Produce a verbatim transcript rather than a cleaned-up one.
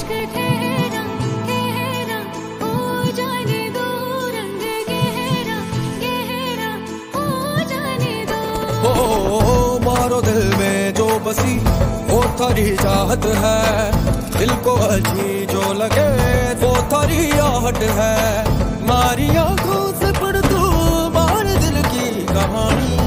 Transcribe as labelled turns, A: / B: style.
A: इश्क ठहरा ठहरा हो जाने दो, रंग गहरा गहरा हो जाने दो।
B: ओ मारो दिल में जो बसी वो थारी चाहत है, दिल को अच्छी जो लगे वो थारी आहट है। मारी आंखों से पढ़ तू मार दिल की कहानी।